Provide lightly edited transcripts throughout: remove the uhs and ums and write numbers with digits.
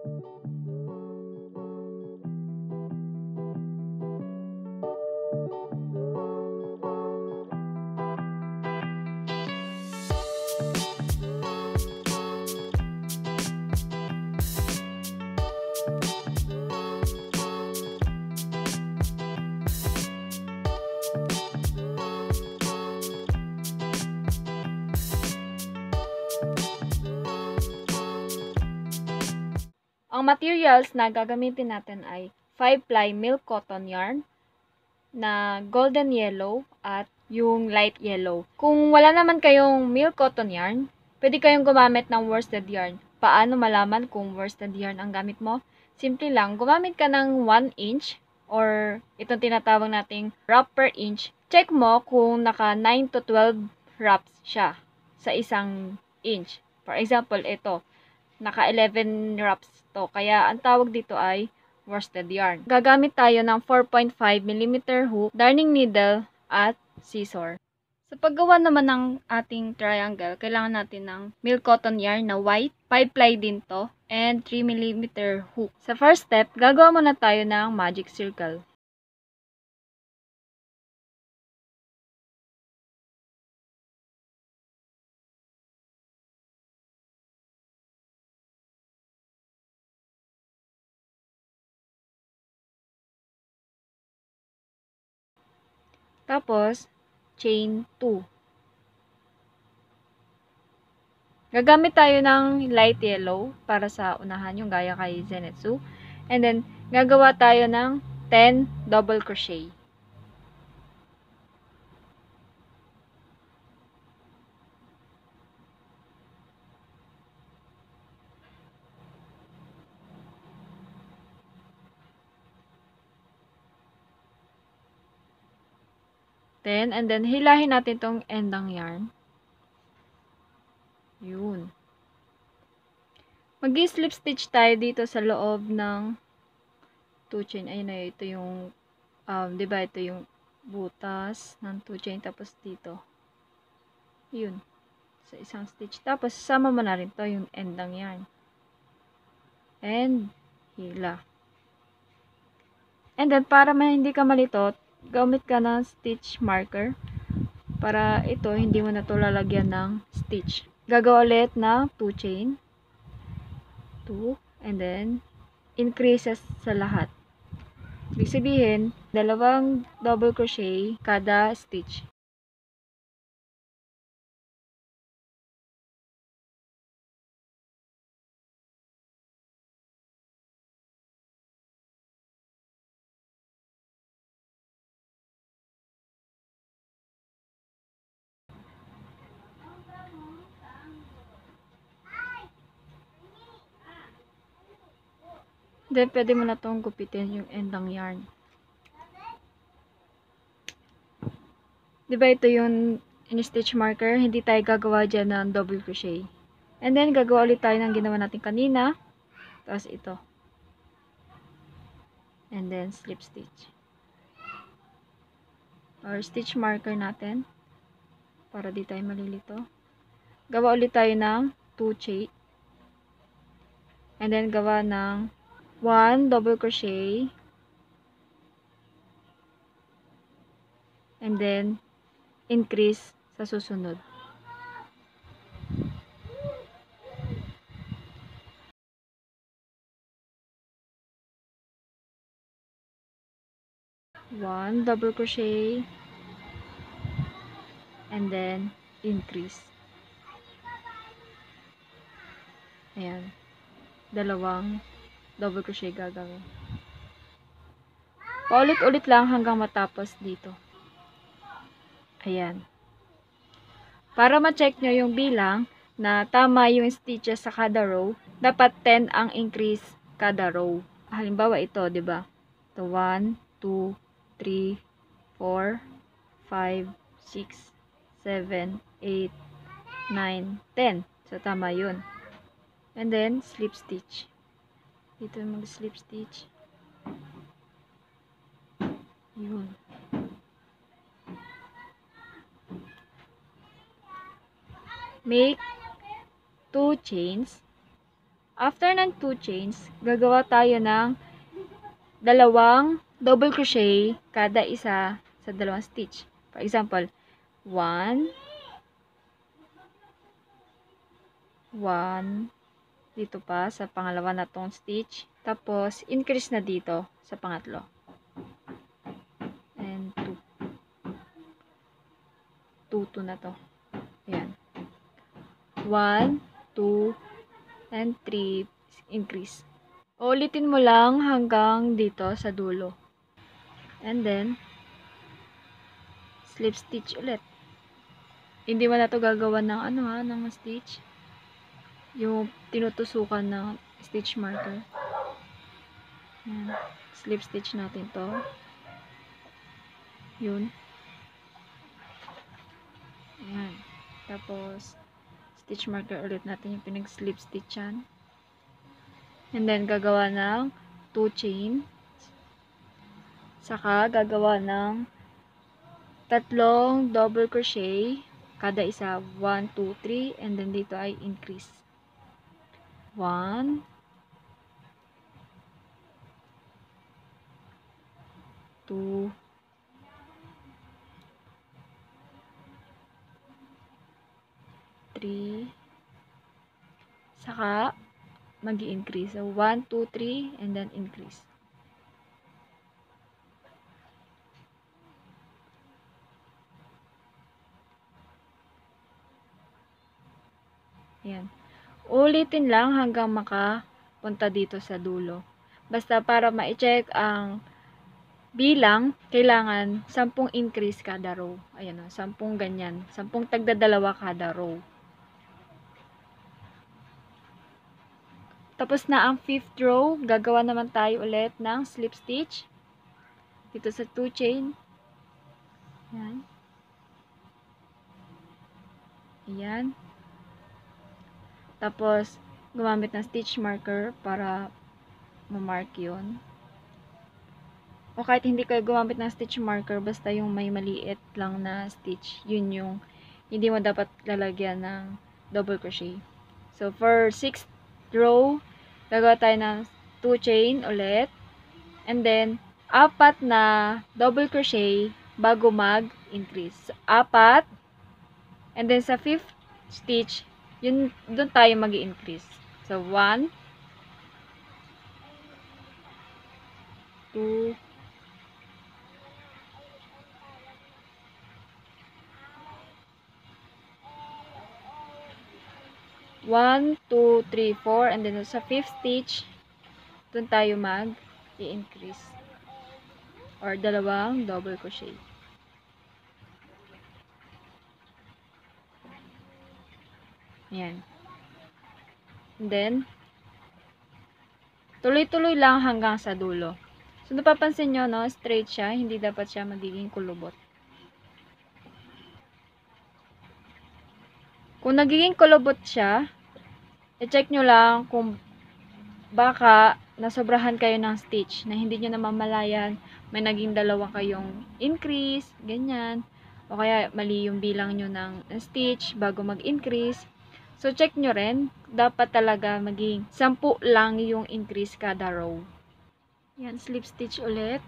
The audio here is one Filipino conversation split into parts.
Ang materials na gagamitin natin ay 5-ply milk cotton yarn na golden yellow at yung light yellow. Kung wala naman kayong milk cotton yarn, pwede kayong gumamit ng worsted yarn. Paano malaman kung worsted yarn ang gamit mo? Simple lang, gumamit ka ng 1 inch or itong tinatawag nating wrap per inch. Check mo kung naka 9 to 12 wraps siya sa isang inch. For example, ito, naka 11 wraps to. Kaya ang tawag dito ay worsted yarn. Gagamit tayo ng 4.5 mm hook, darning needle, at scissor. Sa paggawa naman ng ating triangle, kailangan natin ng milk cotton yarn na white, 5-ply din to, and 3 mm hook. Sa first step, gagawa muna tayo ng magic circle. Tapos, chain 2. Gagamit tayo ng light yellow para sa unahan, yung gaya kay Zenitsu. And then, gagawa tayo ng 10 double crochet. And then, hilahin natin tong endang yarn. Yun. Mag-slip stitch tayo dito sa loob ng 2 chain. Ayun na, ito yung, diba, ito yung butas ng 2 chain. Tapos dito. Yun. Sa isang stitch. Tapos, sama mo na rin to yung endang yarn. And, hila. And then, para hindi ka malitot, gamit ka ng stitch marker para ito hindi mo na to lalagyan ng stitch. Gagawa ulit na 2 chain, 2, and then increases sa lahat. Ibig sabihin, 2 double crochet kada stitch. Then, pwede mo na itong gupitin yung endang yarn. Diba ito yung in-stitch marker? Hindi tayo gagawa dyan ng double crochet. And then, gagawa ulit tayo ng ginawa natin kanina. Tapos ito. And then, slip stitch. Or stitch marker natin. Para di tayo malilito. Gawa ulit tayo ng 2 chain. And then, gawa ng 1 double crochet, and then increase sa susunod. One double crochet, and then increase. Ayan, 2 double crochet gagawin. Paulit-ulit lang hanggang matapos dito. Ayan. Para ma-check nyo yung bilang na tama yung stitches sa kada row, dapat 10 ang increase kada row. Halimbawa ito, 'di ba? Ito 1, 2, 3, 4, 5, 6, 7, 8, 9, 10. So tama 'yun. And then slip stitch. Dito mag-slip stitch. Yun. Make 2 chains After ng 2 chains, gagawa tayo ng dalawang double crochet kada isa sa dalawang stitch. For example, 1, 1, dito pa sa pangalawa na tong stitch. Tapos, increase na dito sa pangatlo. And 2. 2 na to. Ayan. 1, 2, and 3, increase. Ulitin mo lang hanggang dito sa dulo. And then, slip stitch ulit. Hindi mo na to gagawa ng ng stitch. Yung tinutusukan ng stitch marker. Ayan. Slip stitch natin to. Yun. Ayan. Tapos, stitch marker ulit natin yung pinag-slip stitchan. And then, gagawa ng 2 chain. Saka, gagawa ng 3 double crochet. Kada isa, 1, 2, 3. And then, dito ay increase. 1, 2, 3. Saka, mag-i-increase. So, 1, 2, 3, and then increase. Ayan. Ulitin lang hanggang makapunta dito sa dulo. Basta para ma-check ang bilang, kailangan 10 increase kada row. Ayan o, 10 ganyan. 10 tagdadalawa kada row. Tapos na ang 5th row, gagawa naman tayo ulit ng slip stitch. Dito sa 2 chain. Ayan. Ayan. Tapos, gumamit ng stitch marker para ma-mark yun. O kahit hindi kayo gumamit ng stitch marker, basta yung may maliit lang na stitch, yun yung hindi mo dapat lalagyan ng double crochet. So, for 6th row, gagawa tayo ng 2 chain ulit. And then, 4 na double crochet bago mag-increase. 4. And then, sa 5th stitch, yun, doon tayo mag-increase. So, 1, 2, 1, 2, 3, 4, and then sa 5th stitch, doon tayo mag-i-increase. Or dalawang double crochet. Ayan. And then, tuloy-tuloy lang hanggang sa dulo. So, napapansin nyo, no, straight siya, hindi dapat siya magiging kulubot. Kung nagiging kulubot siya, i-check nyo lang kung baka nasobrahan kayo ng stitch na hindi nyo namamalayan, may naging dalawa kayong increase, ganyan. O kaya mali yung bilang nyo ng stitch bago mag-increase. So, check nyo rin. Dapat talaga maging 10 lang yung increase kada row. Yan, slip stitch ulit.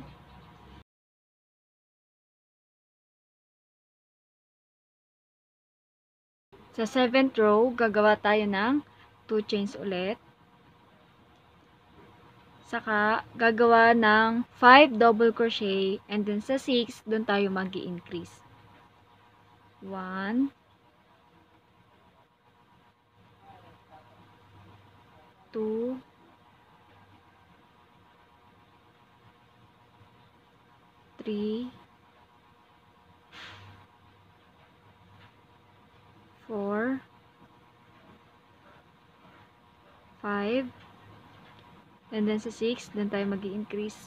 Sa 7th row, gagawa tayo ng 2 chains ulit. Saka, gagawa ng 5 double crochet. And then sa 6, doon tayo mag-i-increase. 1, 2, 3, 4, 5, and then sa 6, doon tayo mag-i-increase.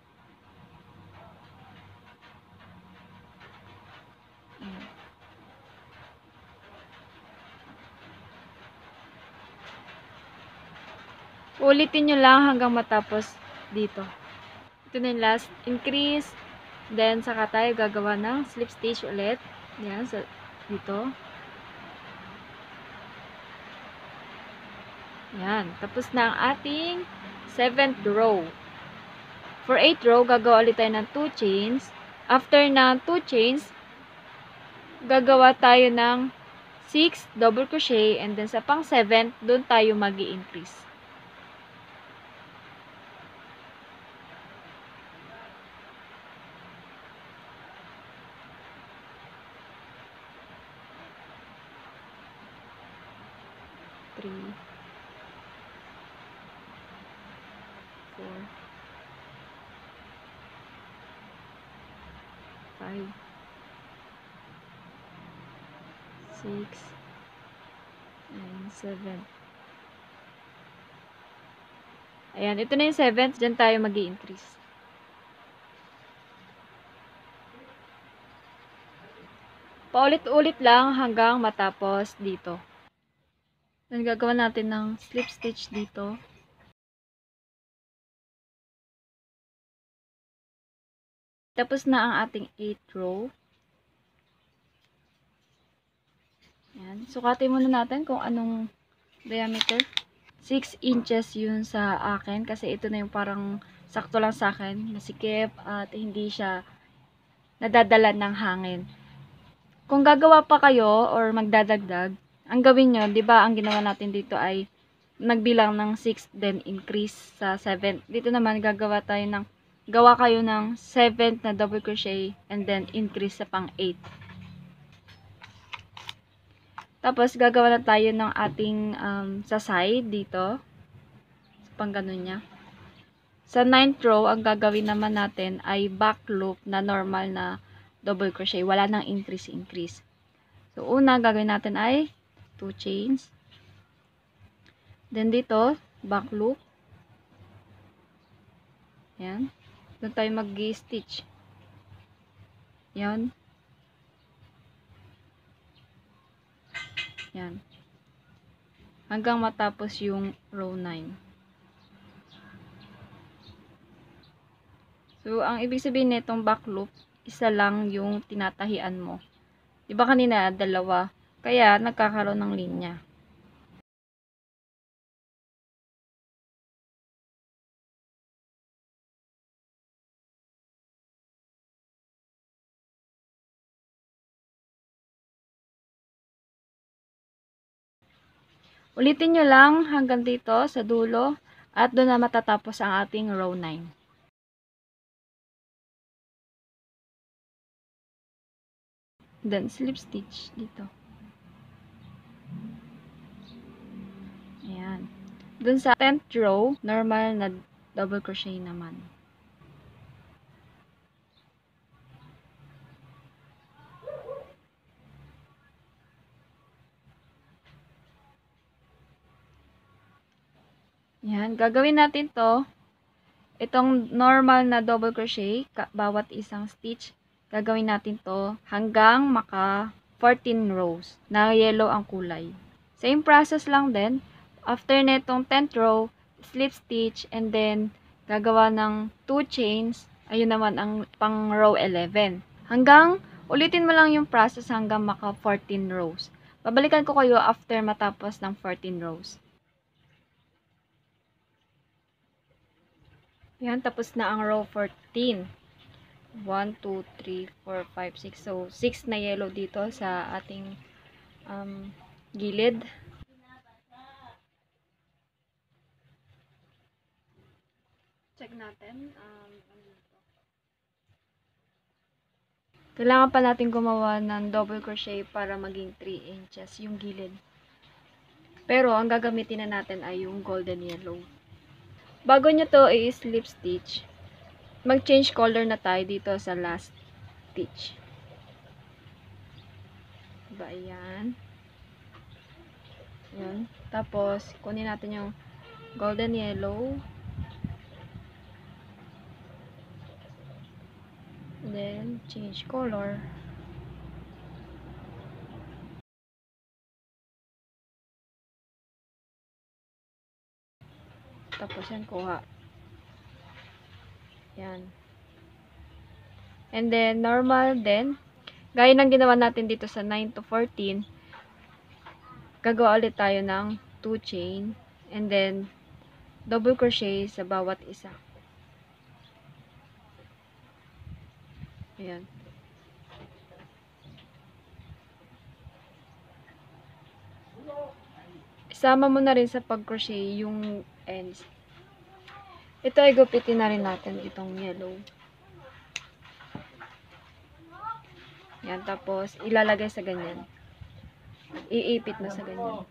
Ulitin nyo lang hanggang matapos dito. Ito na yung last increase. Then, saka tayo gagawa ng slip stitch ulit. Yan, so, dito. Yan. Tapos na ang ating 7th row. For 8th row, gagawa ulit tayo ng 2 chains. After ng 2 chains, gagawa tayo ng 6 double crochet, and then sa pang 7th, doon tayo mag-i-increase. Three, 4, 5, 6, and 7. Ayan, ito na yung 7th. Diyan tayo mag-i-increase. Paulit-ulit lang hanggang matapos dito. Then, gagawa natin ng slip stitch dito. Tapos na ang ating 8th row. Ayan. Sukatin muna natin kung anong diameter. 6 inches yun sa akin kasi ito na yung parang sakto lang sa akin. Masikip at hindi siya nadadala ng hangin. Kung gagawa pa kayo or magdadagdag, ang gawin nyo, di ba ang ginawa natin dito ay nagbilang ng 6 then increase sa 7. Dito naman gawa kayo ng 7 na double crochet and then increase sa pang 8. Tapos gagawa na tayo ng ating sa side dito. Pang ganun niya. Sa 9th row, ang gagawin naman natin ay back loop na normal na double crochet. Wala nang increase. So, una gagawin natin ay 2 chains. Then dito, back loop. Yan. Doon tayo mag-stitch. Yan. Yan. Hanggang matapos yung row 9. So, ang ibig sabihin nitong back loop, isa lang yung tinatahian mo. Diba kanina, dalawa. Kaya, nagkakaroon ng linya. Ulitin nyo lang hanggang dito sa dulo at doon na matatapos ang ating row 9. Then, slip stitch dito. Ayan. Doon sa 10th row, normal na double crochet naman. Ayan. Gagawin natin to. Itong normal na double crochet, bawat isang stitch, gagawin natin to hanggang maka 14 rows na yellow ang kulay. Same process lang din. After netong 10th row, slip stitch, and then gagawa ng 2 chains. Ayun naman ang pang row 11. Hanggang, ulitin mo lang yung process hanggang maka 14 rows. Babalikan ko kayo after matapos ng 14 rows. Yan, tapos na ang row 14. 1, 2, 3, 4, 5, 6. So, 6 na yellow dito sa ating gilid. Check natin. Kailangan pa natin gumawa ng double crochet para maging 3 inches yung gilid. Pero, ang gagamitin na natin ay yung golden yellow. Bago nyo to i-slip stitch, mag-change color na tayo dito sa last stitch. Diba, ayan. Ayan. Tapos, kunin natin yung golden yellow. And then, change color. Tapos yan, kuha. Yan. And then, normal din. Gaya ng ginawa natin dito sa 9 to 14, gagawa ulit tayo ng 2 chain. And then, double crochet sa bawat isa. Ayan. Isama mo na rin sa pag-crochet yung ends. Ito ay gupitin na rin natin itong yellow. Yan, tapos ilalagay sa ganyan. Iipit na sa ganyan.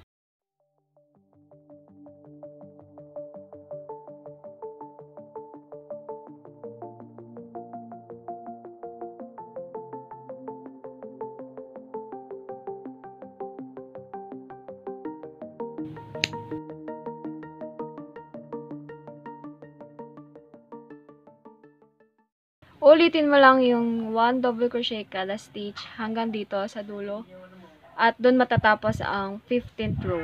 Ulitin mo lang yung 1 double crochet kada stitch hanggang dito sa dulo. At doon matatapos ang 15th row.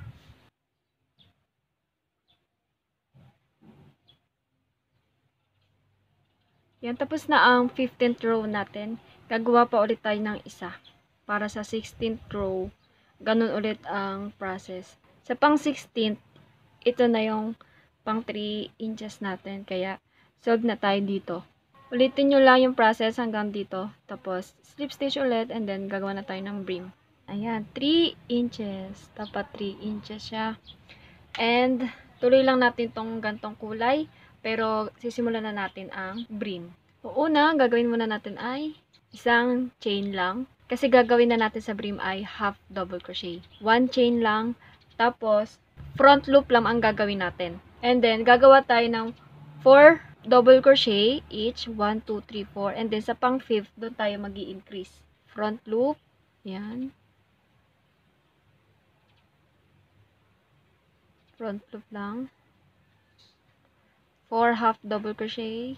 Yan, tapos na ang 15th row natin. Gagawa pa ulit tayo ng isa. Para sa 16th row, ganun ulit ang process. Sa pang 16th, ito na yung pang 3 inches natin. Kaya, solve na tayo dito. Ulitin nyo lang yung process hanggang dito. Tapos, slip stitch ulit and then gagawa na tayo ng brim. Ayan, 3 inches. Dapat 3 inches siya. And, tuloy lang natin tong gantong kulay. Pero, sisimulan na natin ang brim. Una, gagawin muna natin ay isang chain lang. Kasi gagawin na natin sa brim ay half double crochet. 1 chain lang. Tapos, front loop lang ang gagawin natin. And then, gagawa tayo ng 4 double crochet each. 1, 2, 3, 4. And then, sa pang 5th, doon tayo mag-i-increase. Front loop. Yan. Front loop lang. 4 half double crochet.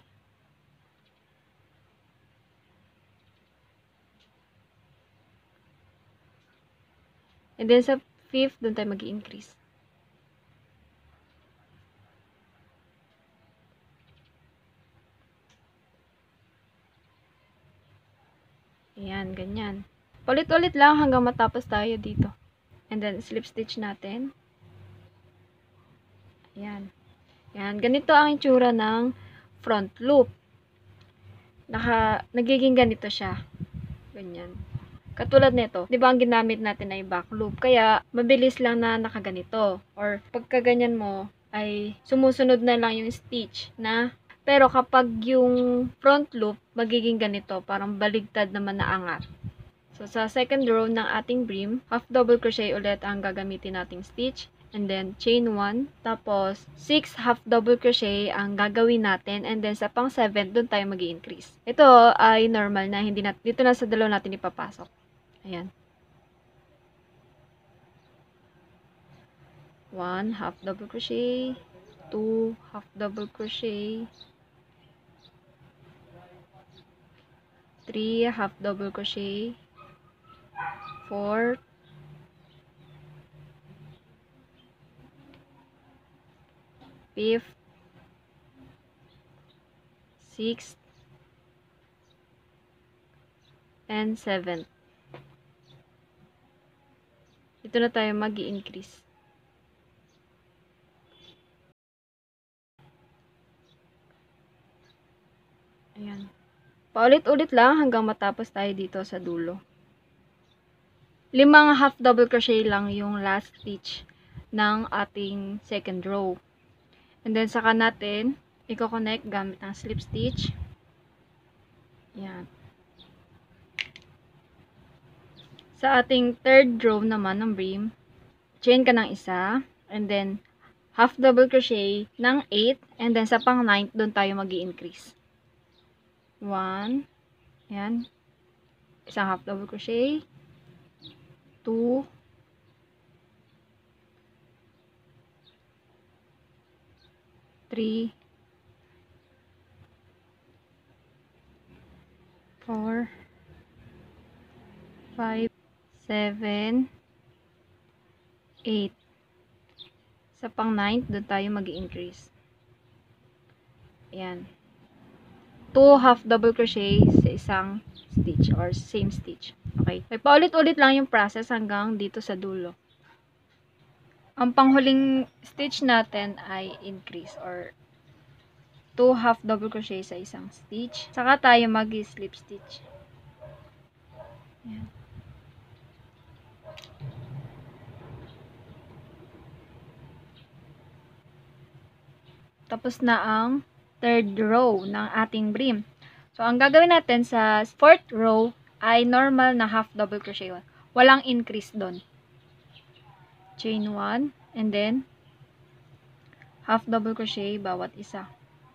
And then sa 5th, doon tayo mag-i-increase. Ayan, ganyan. Ulit-ulit lang hanggang matapos tayo dito. And then, slip stitch natin. Ayan. Ayan, ganito ang itsura ng front loop. Nagiging ganito siya. Ganyan. Katulad nito, 'di ba ang ginamit natin ay back loop, kaya mabilis lang na nakaganito. Or pagka ganyan mo ay sumusunod na lang yung stitch na, pero kapag yung front loop magiging ganito, parang baligtad naman na angat. So sa second row ng ating brim, half double crochet ulit ang gagamitin nating stitch. And then, chain 1. Tapos, 6 half double crochet ang gagawin natin. And then, sa pang 7, doon tayo mag-i-increase. Ito ay normal na. Hindi na, dito na sa dalawa natin ipapasok. Ayan. 1 half double crochet. 2 half double crochet. 3 half double crochet. 4 5th, 6th, and 7th. Dito na tayo mag-i-increase. Ayan. Paulit-ulit lang hanggang matapos tayo dito sa dulo. 5 half double crochet lang yung last stitch ng ating second row. And then, saka natin, i-connect gamit ang slip stitch. Yan. Sa ating third row naman ng brim, chain ka ng isa, and then, half double crochet ng 8, and then sa pang 9, doon tayo mag-i-increase. 1, yan, isang half double crochet, 2, 3, 4, 5, 7, 8. Sa pang 9, doon tayo mag-i-increase. Ayan. 2 half double crochet sa isang stitch or same stitch. Okay. Paulit-ulit lang yung process hanggang dito sa dulo. Ang panghuling stitch natin ay increase or 2 half double crochet sa isang stitch. Saka tayo mag-slip stitch. Ayan. Tapos na ang third row ng ating brim. So, ang gagawin natin sa fourth row ay normal na half double crochet. Walang increase doon. Chain 1 and then half double crochet bawat isa.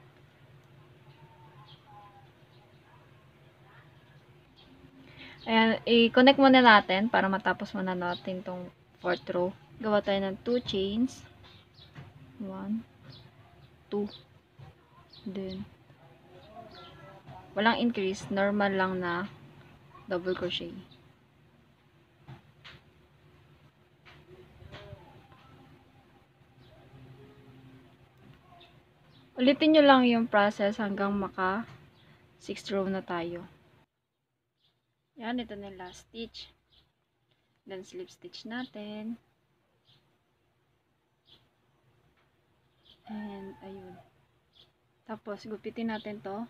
Ayan, i-connect muna natin para matapos muna natin tong fourth row. Gawa tayo ng 2 chains. 1, 2, then walang increase, normal lang na double crochet. Ulitin nyo lang yung process hanggang maka 6th row na tayo. Yan, ito na yung last stitch. Then, slip stitch natin. And, ayun. Tapos, gupitin natin to.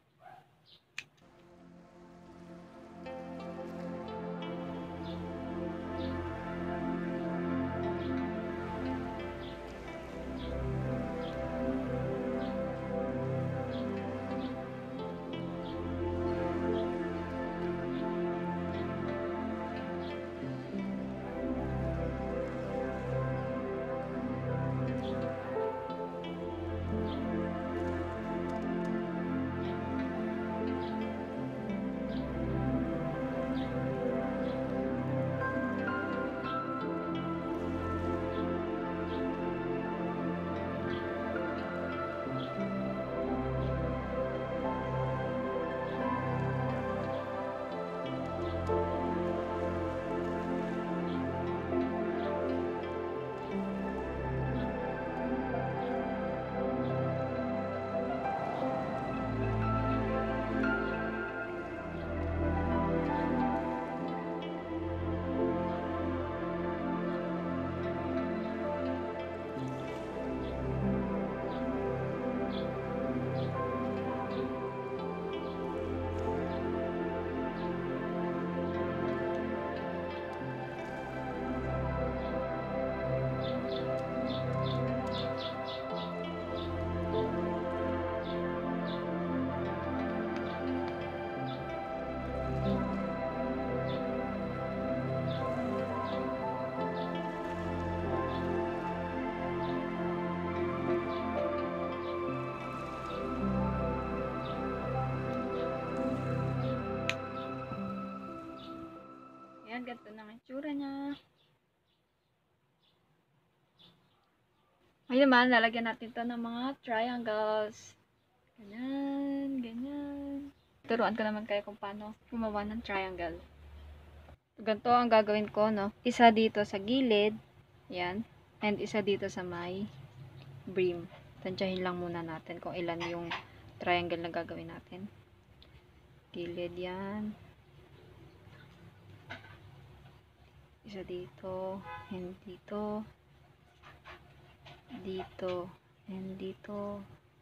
Ayan, ganito na ang itsura niya. Ngayon naman, lalagyan natin ito ng mga triangles. Ganyan, ganyan. Turuan ko naman kayo kung paano gumawa ng triangle. Ganito ang gagawin ko, no? Isa dito sa gilid. Yan. And isa dito sa may brim. Tansyahin lang muna natin kung ilan yung triangle na gagawin natin. Gilid yan. Isa dito, and dito, dito, and dito,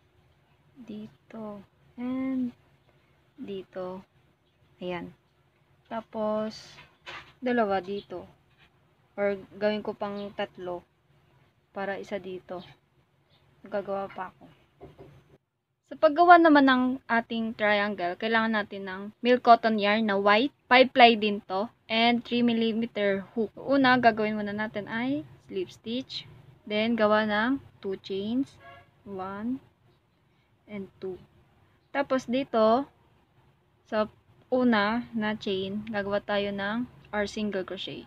dito, and dito. Ayan. Tapos, dalawa dito. Or gawin ko pang tatlo para isa dito. Gagawa pa ako. Sa paggawa naman ng ating triangle, kailangan natin ng milk cotton yarn na white. 5 ply din to. And 3mm hook. Una, gagawin muna natin ay slip stitch. Then, gawa ng 2 chains. 1 and 2. Tapos, dito, sa una na chain, gagawa tayo ng our single crochet.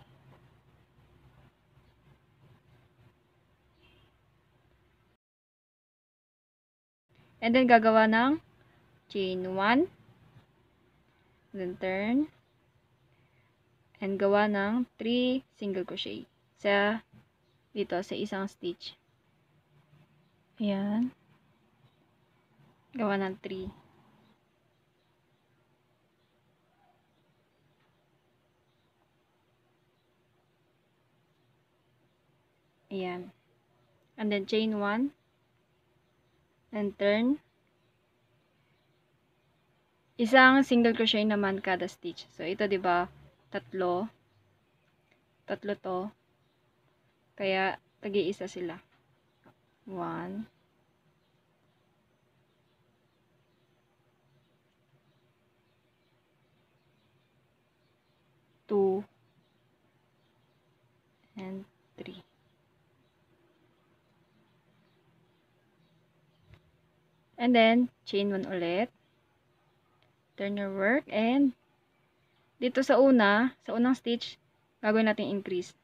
And then, gagawa ng chain 1. Then, turn. And gawa ng 3 single crochet. Dito, sa isang stitch. Ayan. Gawa ng 3. Ayan. and then chain 1 and turn. Isang single crochet naman kada stitch. So ito 'di ba? Tatlo to. Kaya tagi-isa sila. 1 2 and 3. And then chain 1 ulit. Turn your work, and dito sa unang stitch, gagawin natin increase.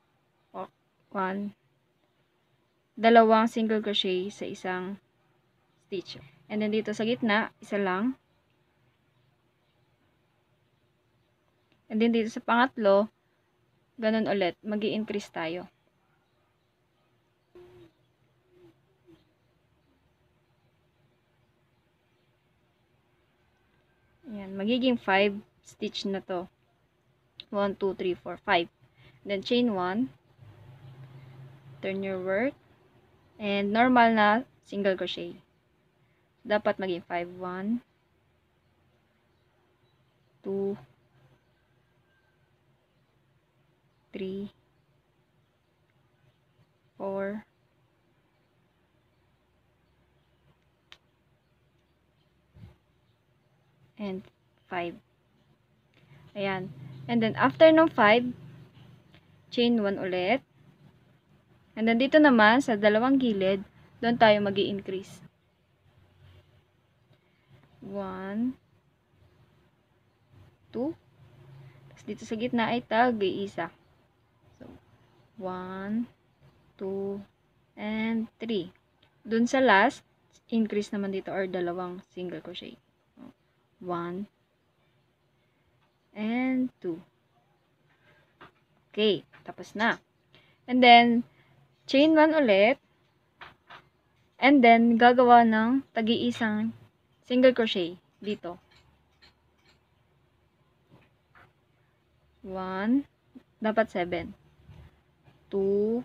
1, dalawang single crochet sa isang stitch. And then dito sa gitna, isa lang. And then dito sa pangatlo, ganun ulit, magi-increase tayo. Ayan, magiging 5 stitch na to. 1, 2, 3, 4, 5. Then chain 1, turn your work, and normal na single crochet. Dapat maging 5. 1, 2, 3, 4, and 5. Ayan. And then, after ng 5, chain 1 ulit. And then, dito naman, sa dalawang gilid, doon tayo magi-increase. 1, 2. Tapos, dito sa gitna ay tag-iisa. So, 1, 2, and 3. Doon sa last, increase naman dito or dalawang single crochet. 1 and 2. Okay, tapos na. And then, chain 1 ulit. And then, gagawa ng tagi-isang single crochet dito. 1, dapat 7. 2,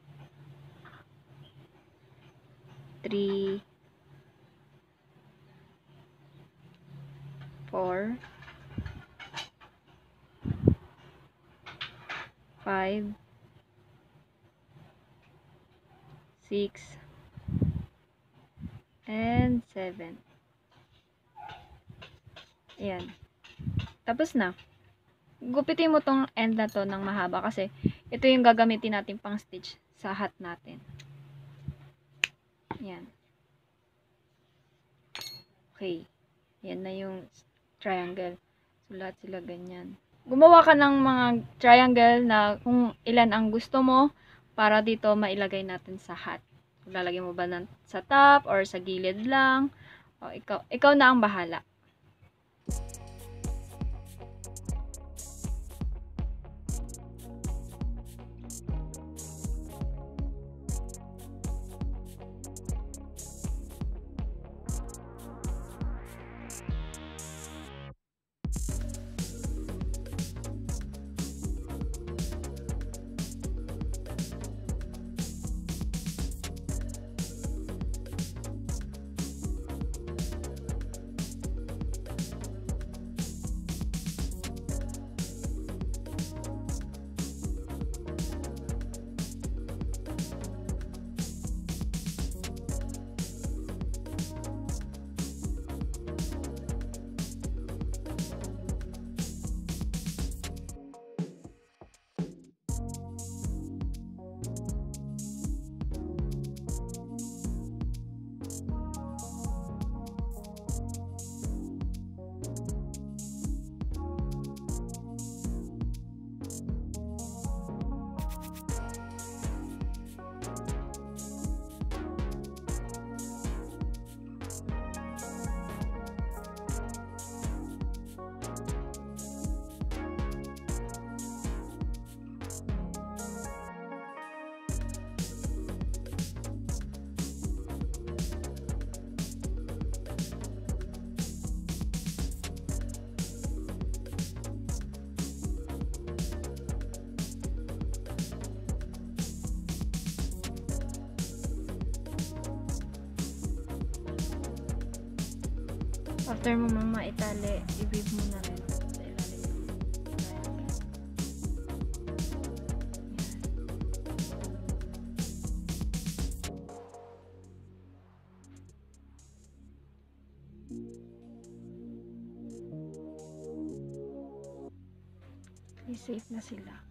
3, 4, 5, 6, and 7. Ayan. Tapos na. Gupitin mo tong end na to ng mahaba kasi ito yung gagamitin natin pang stitch sa hat natin. Ayan. Okay. Ayan na yung triangle. So, lahat sila ganyan. Gumawa ka ng mga triangle na kung ilan ang gusto mo para dito mailagay natin sa hat. Lalagay mo ba sa top or sa gilid lang? O, ikaw na ang bahala. After mo mama itali, i-weave mo na rin sa ilalim. I-save na sila.